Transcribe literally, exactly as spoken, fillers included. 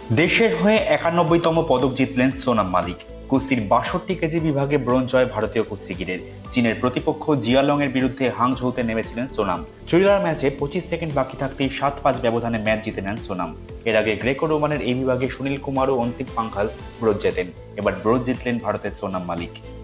দেশের হয়ে একানব্বইতম পদক জিতলেন সোনাম মালিক। কুস্তির বাষট্টি কেজি বিভাগে ব্রোঞ্জ জয় ভারতীয় কুস্তিগিরের। চীনের প্রতিপক্ষ জিয়ালং এর বিরুদ্ধে হাংঝৌতে নেমেছিলেন সোনাম। থ্রিলার ম্যাচে পঁচিশ সেকেন্ড বাকি থাকতেই সাত পাঁচ ব্যবধানে ম্যাচ জিতে নেন সোনাম। এর আগে গ্রেকো রোমানের এই বিভাগে সুনীল কুমার ও অন্তিম পাঙ্ঘাল ব্রোঞ্জ জেতেন। এবার ব্রোঞ্জ জিতলেন ভারতের সোনাম মালিক।